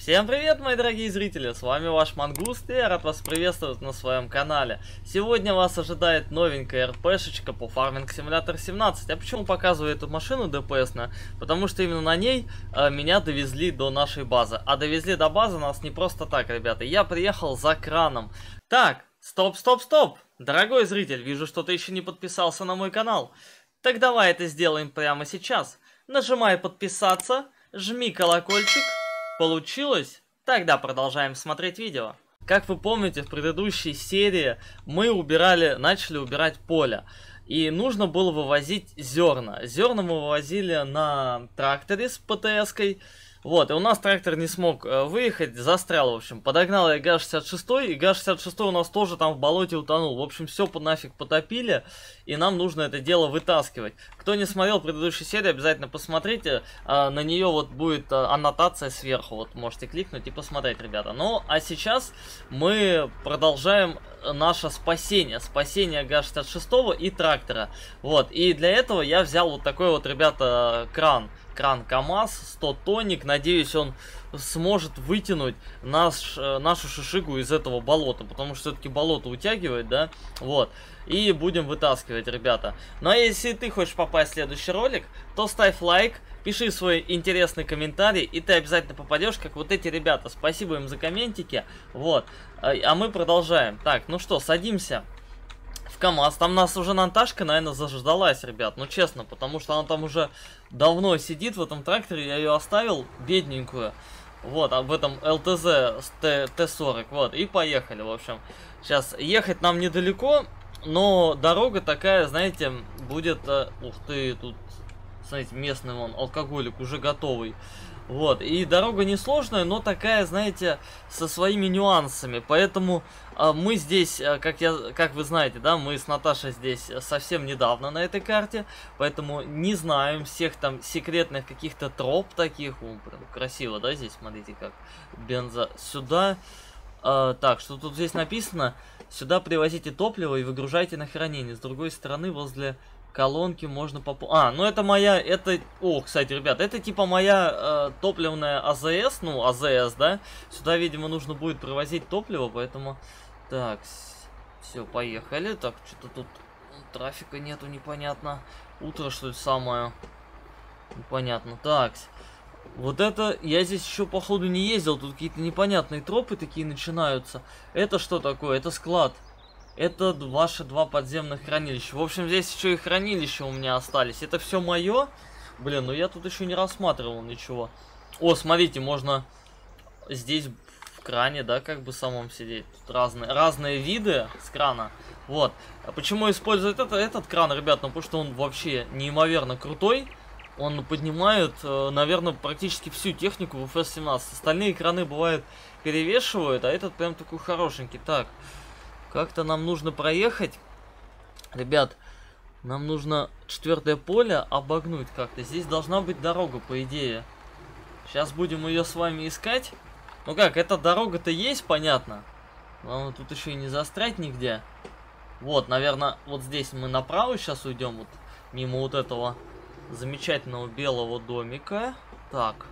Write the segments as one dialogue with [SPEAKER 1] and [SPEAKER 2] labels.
[SPEAKER 1] Всем привет, мои дорогие зрители, с вами ваш Мангуст, и я рад вас приветствовать на своем канале. Сегодня вас ожидает новенькая РПшечка по Farming Simulator 17. А почему показываю эту машину DPS-ную? Потому что именно на ней меня довезли до нашей базы. А довезли до базы нас не просто так, ребята, я приехал за краном. Так, стоп! Дорогой зритель, вижу, что ты еще не подписался на мой канал. Так давай это сделаем прямо сейчас. Нажимай подписаться, жми колокольчик. Получилось? Тогда продолжаем смотреть видео. Как вы помните, в предыдущей серии мы начали убирать поле. И нужно было вывозить зерна. Зерна мы вывозили на тракторе с ПТС-кой. Вот, и у нас трактор не смог выехать, застрял, в общем. Подогнал я ГАЗ-66, и ГАЗ-66 у нас тоже там в болоте утонул. В общем, все нафиг потопили, и нам нужно это дело вытаскивать. Кто не смотрел предыдущую серию, обязательно посмотрите. На нее вот будет аннотация сверху, вот можете кликнуть и посмотреть, ребята. Ну, а сейчас мы продолжаем наше спасение ГАЗ-66 и трактора. Вот, и для этого я взял вот такой вот, ребята, кран КамАЗ, 100 тонник. Надеюсь, он сможет вытянуть нашу шишигу из этого болота, потому что все-таки болото утягивает, да, вот, и будем вытаскивать, ребята. Ну а если ты хочешь попасть в следующий ролик, то ставь лайк, пиши свой интересный комментарий, и ты обязательно попадешь, как вот эти ребята. Спасибо им за комментики, вот, а мы продолжаем. Так, ну что, садимся в КамАЗ. Там нас уже Наташка, наверное, заждалась, ребят. Ну, честно, потому что она там уже давно сидит в этом тракторе. Я ее оставил, бедненькую. Вот, об этом ЛТЗ Т-40. Вот, и поехали, в общем. Сейчас ехать нам недалеко, но дорога такая, знаете, будет... ух ты, тут, смотрите, местный вон, алкоголик уже готовый. Вот, и дорога несложная, но такая, знаете, со своими нюансами. Поэтому мы здесь, как вы знаете, да, мы с Наташей здесь совсем недавно на этой карте. Поэтому не знаем всех там секретных каких-то троп таких. О, прям красиво, да, здесь, смотрите, как бенза. Сюда, так, что тут здесь написано? Сюда привозите топливо и выгружайте на хранение. С другой стороны, возле... колонки можно ну это моя, кстати, ребят, это типа моя топливная АЗС, ну, АЗС, да? Сюда, видимо, нужно будет привозить топливо, поэтому... Так, все, поехали. Так, что-то тут трафика нету, непонятно. Утро, что ли, самое? Непонятно. Так, вот это, я здесь еще, походу, не ездил, тут какие-то непонятные тропы такие начинаются. Это что такое? Это склад. Это ваши два подземных хранилища. В общем, здесь еще и хранилища у меня остались. Это все мое. Блин, ну я тут еще не рассматривал ничего. О, смотрите, можно здесь в кране, да, как бы самом сидеть. Тут разные виды с крана. Вот. А почему используют этот кран, ребят? Ну, потому что он вообще неимоверно крутой. Он поднимает, наверное, практически всю технику в FS-17. Остальные краны, бывают, перевешивают, а этот прям такой хорошенький. Так. Как-то нам нужно проехать. Ребят, нам нужно 4-е поле обогнуть как-то. Здесь должна быть дорога, по идее. Сейчас будем ее с вами искать. Ну как, эта дорога-то есть, понятно. Главное, тут еще и не застрять нигде. Вот, наверное, вот здесь мы направо сейчас уйдем. Вот мимо вот этого замечательного белого домика. Так.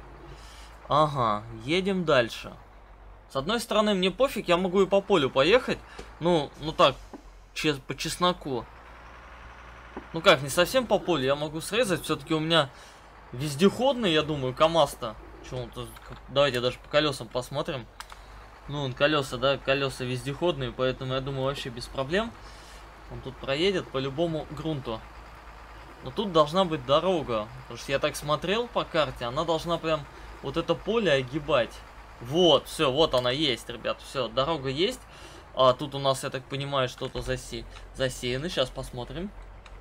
[SPEAKER 1] Ага, едем дальше. С одной стороны, мне пофиг, я могу и по полю поехать. Ну так, по чесноку. Ну как, не совсем по полю, я могу срезать. Все-таки у меня вездеходный, я думаю, КамАЗ-то. Давайте даже по колесам посмотрим. Ну, колеса, да, колеса вездеходные, поэтому я думаю, вообще без проблем. Он тут проедет по любому грунту. Но тут должна быть дорога. Потому что я так смотрел по карте, она должна прям вот это поле огибать. Вот, все, вот она есть, ребят, все, дорога есть. А тут у нас, я так понимаю, что-то засеяно. Сейчас посмотрим.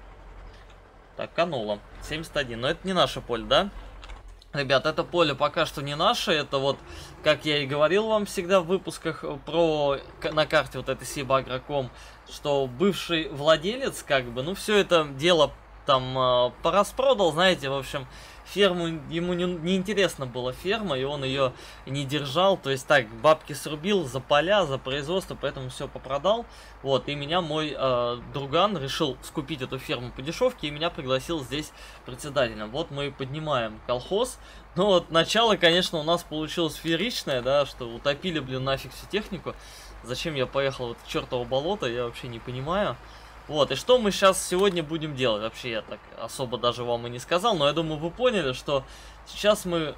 [SPEAKER 1] Так, канола 71, но это не наше поле, да? Ребят, это поле пока что не наше. Это вот, как я и говорил вам всегда в выпусках на карте вот этой Сибагроком, что бывший владелец, как бы, ну все это дело там пораспродал, знаете, в общем, ферму, ему не интересно была ферма, и он ее не держал. То есть так, бабки срубил за поля, за производство, поэтому все попродал. Вот, и меня мой друган решил скупить эту ферму по дешевке, и меня пригласил здесь председателем. Вот мы поднимаем колхоз. Ну вот, начало, конечно, у нас получилось фееричное, да, что утопили, блин, нафиг всю технику. Зачем я поехал в это чертово болото, я вообще не понимаю. Вот, и что мы сейчас сегодня будем делать? Вообще, я так особо даже вам и не сказал, но я думаю, вы поняли, что сейчас мы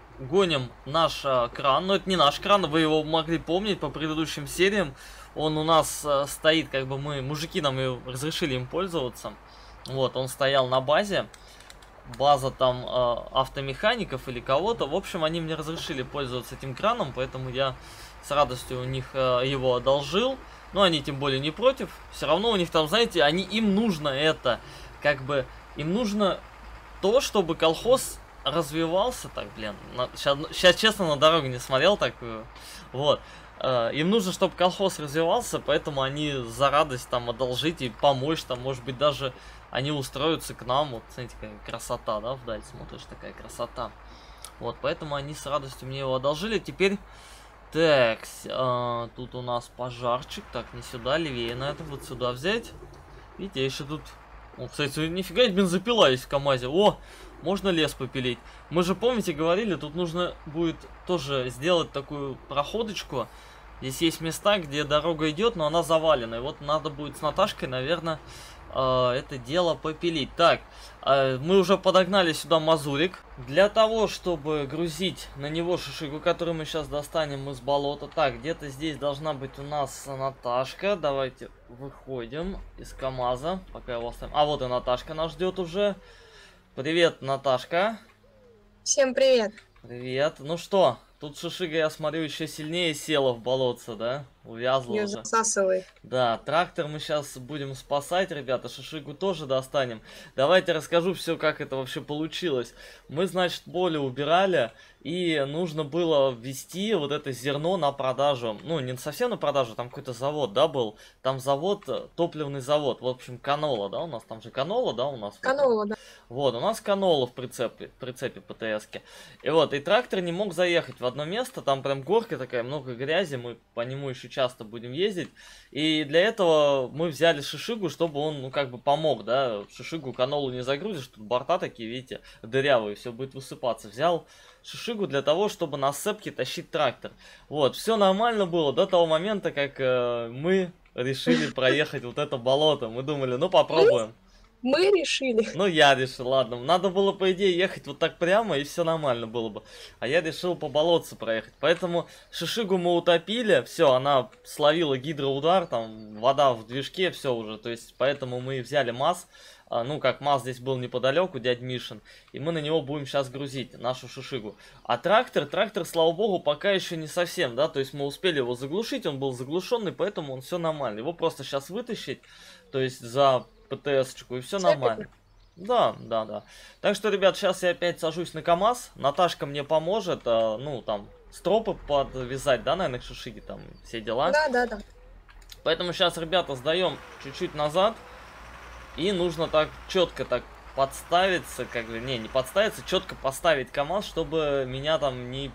[SPEAKER 1] гоним наш кран. Но это не наш кран, вы его могли помнить по предыдущим сериям. Он у нас стоит, как бы мужики нам и разрешили им пользоваться. Вот, он стоял на базе. База там автомехаников или кого-то. В общем, они мне разрешили пользоваться этим краном, поэтому я с радостью у них его одолжил. Но они тем более не против. Все равно у них там, знаете, им нужно это. Как бы, им нужно то, чтобы колхоз развивался. Так, блин, сейчас честно на дорогу не смотрел так. Вот. Им нужно, чтобы колхоз развивался, поэтому они за радость там одолжить и помочь. Там, может быть, даже они устроятся к нам. Вот, смотрите, какая красота, да, вдаль смотришь, такая красота. Вот, поэтому они с радостью мне его одолжили. Теперь... Так, тут у нас пожарчик. Так, не сюда, левее на это, вот сюда взять. Видите, еще тут... О, кстати, нифига, бензопила есть в КамАЗе. О, можно лес попилить. Мы же, помните, говорили, тут нужно будет тоже сделать такую проходочку. Здесь есть места, где дорога идет, но она завалена. И вот надо будет с Наташкой, наверное, это дело попилить. Так, мы уже подогнали сюда мазурик. Для того, чтобы грузить на него шишигу, которую мы сейчас достанем из болота. Так, где-то здесь должна быть у нас Наташка. Давайте выходим из КамАЗа. Пока его оставим. А вот и Наташка нас ждет уже. Привет, Наташка.
[SPEAKER 2] Всем привет.
[SPEAKER 1] Привет. Ну что, тут шишига, я смотрю, еще сильнее села в болотце, да? Увязла
[SPEAKER 2] Её
[SPEAKER 1] уже.
[SPEAKER 2] засасывает.
[SPEAKER 1] Да, трактор мы сейчас будем спасать, ребята, шишигу тоже достанем. Давайте расскажу все, как это вообще получилось. Мы, значит, поле убирали, и нужно было ввести вот это зерно на продажу. Ну, не совсем на продажу, там какой-то завод, да, был. Там завод, топливный завод, в общем, канола, да, у нас там же канола, да, у нас.
[SPEAKER 2] Канола, да.
[SPEAKER 1] Вот, у нас канола в прицепе ПТС-ке. И вот, и трактор не мог заехать в одно место, там прям горка такая, много грязи, мы по нему еще часто будем ездить. И для этого мы взяли шишигу, чтобы он, ну, как бы помог, да, шишигу канолу не загрузишь, тут борта такие, видите, дырявые, все будет высыпаться. Взял шишигу для того, чтобы на сцепке тащить трактор. Вот, все нормально было до того момента, как мы решили проехать вот это болото. Мы думали, ну попробуем.
[SPEAKER 2] Мы решили.
[SPEAKER 1] Ну, я решил, ладно. Надо было, по идее, ехать вот так прямо, и все нормально было бы. А я решил по болотцу проехать. Поэтому шишигу мы утопили, все, она словила гидроудар, там, вода в движке, все уже. То есть, поэтому мы взяли МАЗ. Ну, как МАЗ здесь был неподалеку, дядь Мишин. И мы на него будем сейчас грузить нашу шишигу. А трактор, слава богу, пока еще не совсем, да. То есть, мы успели его заглушить, он был заглушенный, поэтому он все нормально. Его просто сейчас вытащить, то есть, за ПТС-чку, и все нормально. Да. Так что, ребят, сейчас я опять сажусь на КамАЗ. Наташка мне поможет, ну, там, стропы подвязать, да, наверное, к шишиге, там, все дела.
[SPEAKER 2] Да.
[SPEAKER 1] Поэтому сейчас, ребята, сдаем чуть-чуть назад. И нужно так четко так подставиться, как бы, не подставиться, четко поставить КамАЗ, чтобы меня там не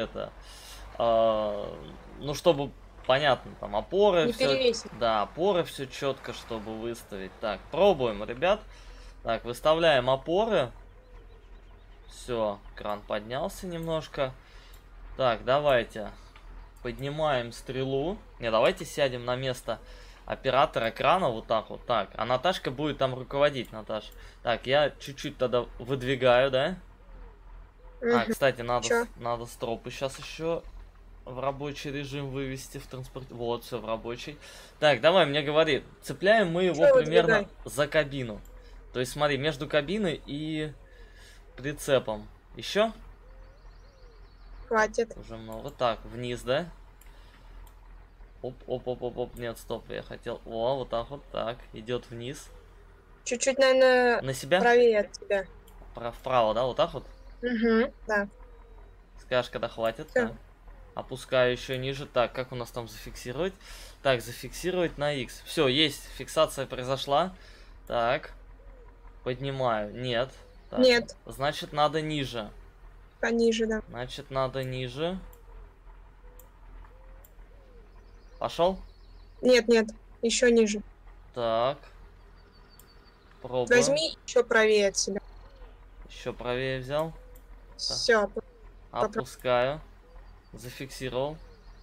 [SPEAKER 1] ну, чтобы... Понятно, там опоры, все, да, опоры все четко, чтобы выставить. Так, пробуем, ребят. Так, выставляем опоры. Все, кран поднялся немножко. Так, давайте поднимаем стрелу. Не, давайте сядем на место оператора крана вот так вот. Так, а Наташка будет там руководить, Наташ. Так, я чуть-чуть тогда выдвигаю, да? А, кстати, надо стропы сейчас еще в рабочий режим вывести в транспорт. Вот, все в рабочий. Так, давай, мне говори. Цепляем мы его примерно за кабину. То есть, смотри, между кабиной и прицепом. Еще?
[SPEAKER 2] Хватит.
[SPEAKER 1] Уже много. Так, вниз, да? Оп. Нет, стоп, я хотел. О, вот так вот. Так, идет вниз.
[SPEAKER 2] Чуть-чуть, наверное,
[SPEAKER 1] на себя?
[SPEAKER 2] Правее от тебя.
[SPEAKER 1] Вправо, да? Вот так вот?
[SPEAKER 2] Угу, да.
[SPEAKER 1] Скажешь, когда хватит. Так. Опускаю еще ниже. Так, как у нас там зафиксировать? Так, зафиксировать на X. Все, есть, фиксация произошла. Так. Поднимаю. Нет. Так,
[SPEAKER 2] Нет.
[SPEAKER 1] Значит, надо ниже.
[SPEAKER 2] Пониже, да.
[SPEAKER 1] Значит, надо ниже. Пошел?
[SPEAKER 2] Нет, нет. Еще ниже.
[SPEAKER 1] Так. Пробуем.
[SPEAKER 2] Возьми еще правее от себя.
[SPEAKER 1] Еще правее взял.
[SPEAKER 2] Все.
[SPEAKER 1] Опускаю. Зафиксировал.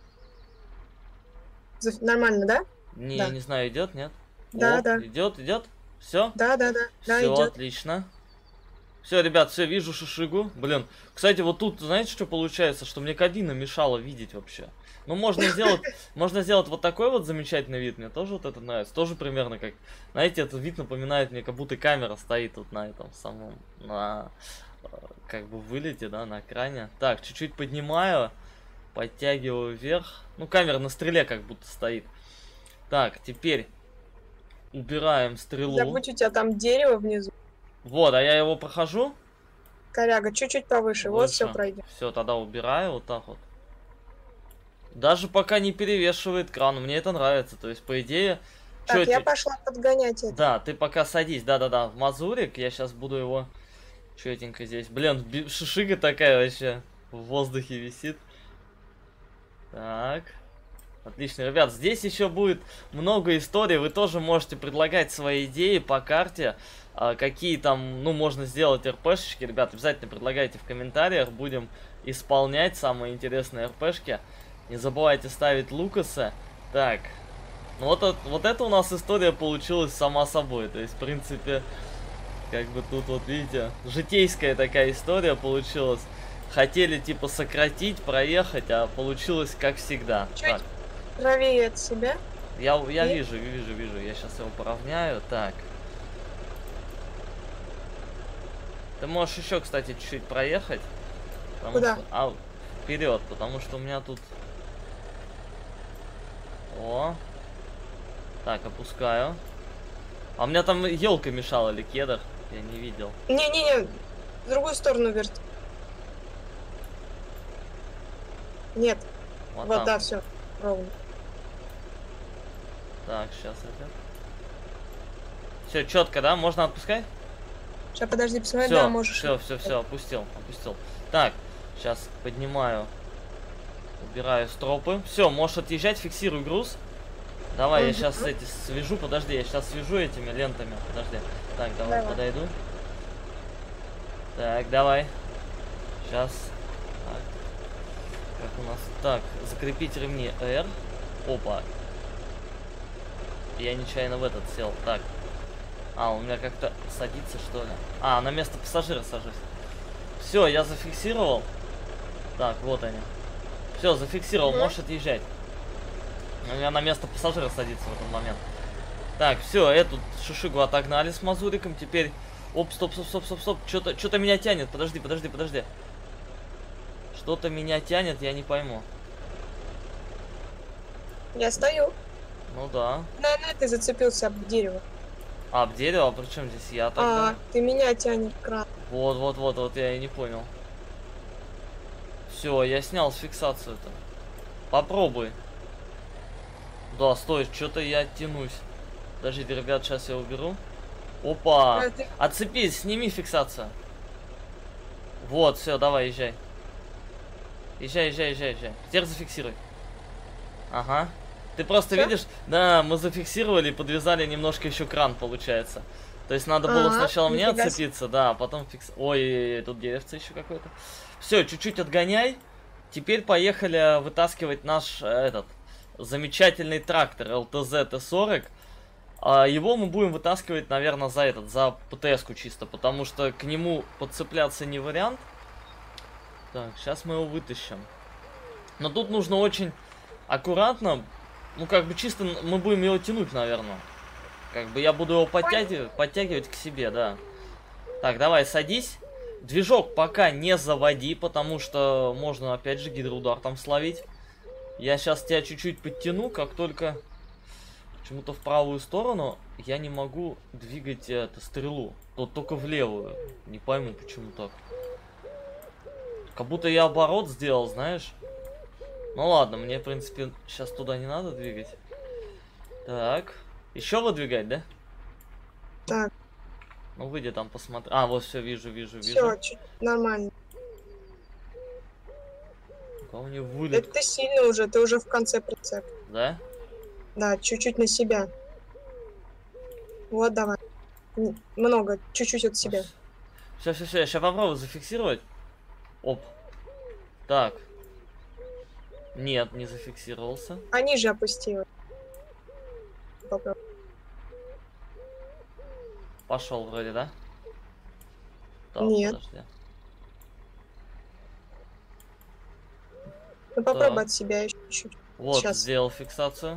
[SPEAKER 2] Нормально, да?
[SPEAKER 1] Не,
[SPEAKER 2] Да.
[SPEAKER 1] я не знаю, идет, нет?
[SPEAKER 2] Да,
[SPEAKER 1] О,
[SPEAKER 2] да.
[SPEAKER 1] идет. Все?
[SPEAKER 2] Да, да. Да,
[SPEAKER 1] Все,
[SPEAKER 2] идет.
[SPEAKER 1] отлично. Все, ребят, все, вижу шишигу. Блин, кстати, вот тут, знаете, что получается? Что мне кабина мешала видеть вообще. Ну, можно сделать вот такой вот замечательный вид. Мне тоже вот это нравится. Тоже примерно как, знаете, этот вид напоминает мне, как будто камера стоит тут на этом самом, на, как бы, вылете, да, на экране. Так, чуть-чуть поднимаю, подтягиваю вверх. Ну, камера на стреле как будто стоит. Так, теперь убираем стрелу.
[SPEAKER 2] Забудь, у тебя там дерево внизу.
[SPEAKER 1] Вот, а я его прохожу.
[SPEAKER 2] Коряга, чуть-чуть повыше. Вот все пройдем.
[SPEAKER 1] Все, тогда убираю вот так вот. Даже пока не перевешивает кран, мне это нравится. То есть, по идее...
[SPEAKER 2] Так, я пошла подгонять это.
[SPEAKER 1] Да, ты пока садись, да-да-да, в мазурик. Я сейчас буду его четенько здесь. Блин, шишига такая вообще в воздухе висит. Так. Отлично, ребят, здесь еще будет много историй. Вы тоже можете предлагать свои идеи по карте. Какие там, ну, можно сделать РПшечки. Ребят, обязательно предлагайте в комментариях. Будем исполнять самые интересные РПшки. Не забывайте ставить Лукаса. Так. Ну вот это у нас история получилась сама собой. То есть, в принципе, как бы тут вот, видите, житейская такая история получилась. Хотели, типа, сократить, проехать, а получилось как всегда.
[SPEAKER 2] Чуть правее от себя.
[SPEAKER 1] Я вижу. Я сейчас его поравняю. Так. Ты можешь еще, кстати, чуть-чуть проехать.
[SPEAKER 2] Куда?
[SPEAKER 1] Вперед, потому что у меня тут... О. Так, опускаю. А у меня там елка мешала или кедр? Я не видел.
[SPEAKER 2] Не-не-не, в другую сторону верт. Нет. Вот да, все, ровно.
[SPEAKER 1] Так, сейчас это. Все, четко, да? Можно отпускать?
[SPEAKER 2] Сейчас, подожди, посмотри, да, можешь.
[SPEAKER 1] Все, опустил. Так, сейчас поднимаю. Убираю стропы. Все, можешь отъезжать, фиксируй груз. Давай, я сейчас эти свяжу, подожди, я сейчас свяжу этими лентами. Подожди. Так, давай. Подойду. Так, давай. Сейчас. Так. Как у нас? Так, закрепить ремни R. Опа. Я нечаянно в этот сел. Так. У меня как-то садится, что ли? На место пассажира сажусь. Все, я зафиксировал. Так, вот они. Все, зафиксировал, можешь отъезжать. У меня на место пассажира садится в этот момент. Так, все, эту шишигу отогнали с мазуриком. Теперь... Оп, стоп. Что-то меня тянет. Подожди. Что-то меня тянет, я не пойму.
[SPEAKER 2] Я стою.
[SPEAKER 1] Ну да.
[SPEAKER 2] Наверное, ты зацепился об дерево.
[SPEAKER 1] Об дерево? А при чем здесь я тогда?
[SPEAKER 2] Ты меня тянет кран.
[SPEAKER 1] Вот, я и не понял. Все, я снял с фиксацию-то. Попробуй. Да, стой, что-то я тянусь. Подождите, ребят, сейчас я уберу. Опа! Отцепись, сними фиксацию. Вот, все, давай, езжай. Езжай. Теперь зафиксируй. Ага. Ты просто видишь, да, мы зафиксировали и подвязали немножко еще кран, получается. То есть надо было сначала мне отцепиться, да, а потом Ой, тут деревце еще какое-то. Все, чуть-чуть отгоняй. Теперь поехали вытаскивать наш, замечательный трактор LTZ T40. Его мы будем вытаскивать, наверное, за ПТС-ку чисто, потому что к нему подцепляться не вариант. Так, сейчас мы его вытащим. Но тут нужно очень аккуратно, ну, как бы чисто мы будем его тянуть, наверное. Как бы я буду его подтягивать к себе, да. Так, давай, садись. Движок пока не заводи, потому что можно, опять же, гидроудар там словить. Я сейчас тебя чуть-чуть подтяну, как только... Почему-то в правую сторону я не могу двигать стрелу. Тут только в левую. Не пойму, почему так. Как будто я оборот сделал, знаешь. Ну ладно, мне, в принципе, сейчас туда не надо двигать. Так. Еще выдвигать, да?
[SPEAKER 2] Так.
[SPEAKER 1] Ну выйди там посмотри. А, вот все, вижу.
[SPEAKER 2] Все, нормально.
[SPEAKER 1] Кого не вылет?
[SPEAKER 2] Это ты сильно уже, ты уже в конце прицеп.
[SPEAKER 1] Да?
[SPEAKER 2] Да, чуть-чуть на себя. Вот, давай. Много, чуть-чуть от себя.
[SPEAKER 1] Все, я сейчас попробую зафиксировать. Оп. Так. Нет, не зафиксировался.
[SPEAKER 2] А ниже опустила. Попробуй.
[SPEAKER 1] Пошел вроде, да? Так,
[SPEAKER 2] Нет.
[SPEAKER 1] подожди.
[SPEAKER 2] Ну попробуй
[SPEAKER 1] Так.
[SPEAKER 2] от себя еще чуть-чуть.
[SPEAKER 1] Вот,
[SPEAKER 2] Сейчас.
[SPEAKER 1] сделал фиксацию.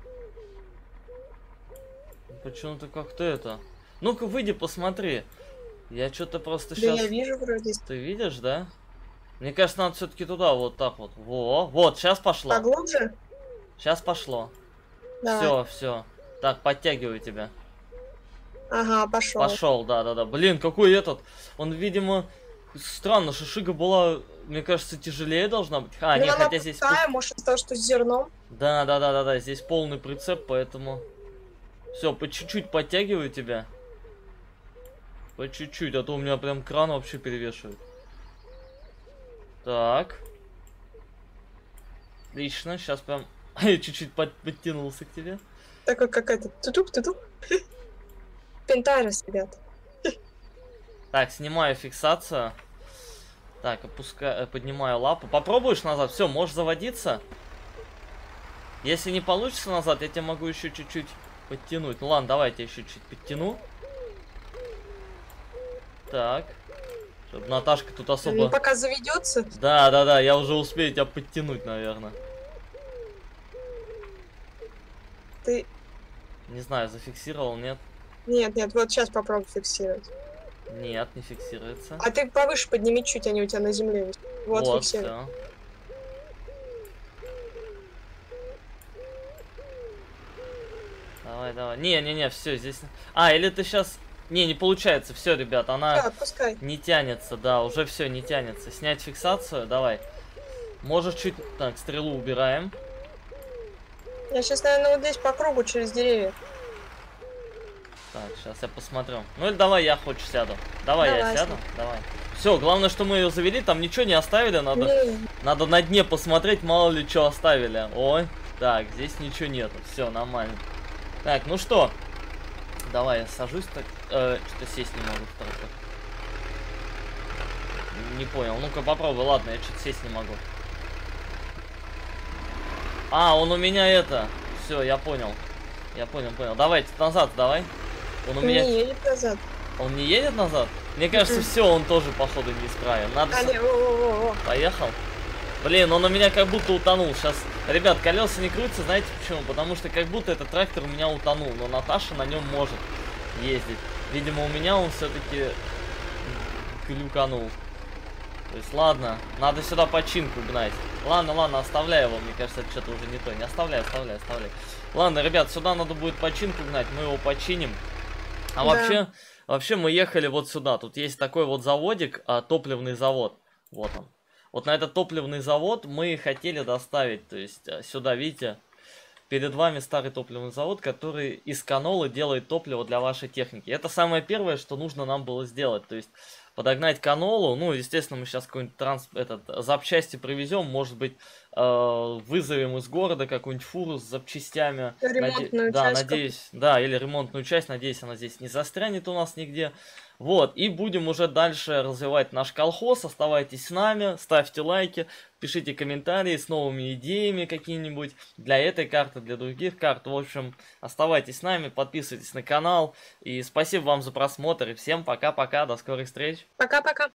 [SPEAKER 1] Почему-то как-то это... Ну-ка, выйди, посмотри. Я что-то просто
[SPEAKER 2] Да
[SPEAKER 1] сейчас...
[SPEAKER 2] я вижу вроде.
[SPEAKER 1] Ты видишь, да? Мне кажется, надо все-таки туда, вот так вот. Во, вот, сейчас пошло.
[SPEAKER 2] Поглубже?
[SPEAKER 1] Сейчас пошло.
[SPEAKER 2] Давай.
[SPEAKER 1] Все. Так, подтягиваю тебя.
[SPEAKER 2] Ага, пошел.
[SPEAKER 1] Пошел, да. Блин, какой этот. Он, видимо, странно, шишига была, мне кажется, тяжелее должна быть. А,
[SPEAKER 2] Ну,
[SPEAKER 1] нет,
[SPEAKER 2] она
[SPEAKER 1] хотя здесь...
[SPEAKER 2] пустая, может, из-за того, что с зерном.
[SPEAKER 1] Да, здесь полный прицеп, поэтому... Все, по чуть-чуть подтягиваю тебя. По чуть-чуть, а то у меня прям кран вообще перевешивает. Так. Отлично, сейчас прям... Я чуть-чуть подтянулся к тебе.
[SPEAKER 2] Такой как этот. Тутук. Пентарис, ребят.
[SPEAKER 1] Так, снимаю фиксацию. Так, опускаю, поднимаю лапу. Попробуешь назад? Все, можешь заводиться. Если не получится назад, я тебя могу еще чуть-чуть подтянуть. Ну ладно, давай я тебя еще чуть подтяну. Так. Чтобы Наташка тут особо...
[SPEAKER 2] Ну, пока заведется.
[SPEAKER 1] Да, я уже успею тебя подтянуть, наверное.
[SPEAKER 2] Ты...
[SPEAKER 1] Не знаю, зафиксировал, нет?
[SPEAKER 2] Нет, вот сейчас попробуй фиксировать.
[SPEAKER 1] Нет, не фиксируется.
[SPEAKER 2] А ты повыше подними чуть, они у тебя на земле есть. Вот, фиксируй.
[SPEAKER 1] Всё. Давай. Не, все, здесь... А, или ты сейчас... Не получается. Все, ребят, она
[SPEAKER 2] Да, отпускай.
[SPEAKER 1] не тянется, да, уже все, не тянется. Снять фиксацию, давай. Можешь чуть... Так, стрелу убираем.
[SPEAKER 2] Я сейчас, наверное, вот здесь по кругу через деревья.
[SPEAKER 1] Так, сейчас я посмотрю. Ну или давай я хоть сяду. Давай я сяду. Давай. Все, главное, что мы ее завели, там ничего не оставили, надо на дне посмотреть, мало ли что оставили. Ой, так, здесь ничего нету, все, нормально. Так, ну что, давай я сажусь так, что-то сесть не могу. Не понял, ну-ка попробуй, ладно, я что-то сесть не могу. А, он у меня это, все, я понял, давайте назад, давай. Он у меня...
[SPEAKER 2] Не едет назад.
[SPEAKER 1] Он не едет назад? Мне кажется, все, он тоже, походу, не исправен. Надо... Поехал. Блин, он у меня как будто утонул. Сейчас, ребят, колеса не крутятся, знаете почему? Потому что как будто этот трактор у меня утонул. Но Наташа на нем может ездить. Видимо, у меня он все-таки глюканул. То есть, ладно, надо сюда починку гнать. Ладно, оставляй его. Мне кажется, это что-то уже не то. Не оставляй. Ладно, ребят, сюда надо будет починку гнать. Мы его починим. А
[SPEAKER 2] да.
[SPEAKER 1] вообще мы ехали вот сюда. Тут есть такой вот заводик, топливный завод. Вот он. Вот на этот топливный завод мы хотели доставить. То есть сюда, видите, перед вами старый топливный завод, который из канолы делает топливо для вашей техники. Это самое первое, что нужно нам было сделать. То есть подогнать канолу. Ну, естественно, мы сейчас какой-нибудь запчасти привезем. Может быть, вызовем из города какую-нибудь фуру с запчастями.
[SPEAKER 2] Ремонтную
[SPEAKER 1] да,
[SPEAKER 2] часть.
[SPEAKER 1] надеюсь, да, или ремонтную часть. Надеюсь, она здесь не застрянет у нас нигде. Вот, и будем уже дальше развивать наш колхоз. Оставайтесь с нами, ставьте лайки, пишите комментарии с новыми идеями какие-нибудь для этой карты, для других карт. В общем, оставайтесь с нами, подписывайтесь на канал. И спасибо вам за просмотр. И всем пока-пока, до скорых встреч.
[SPEAKER 2] Пока-пока.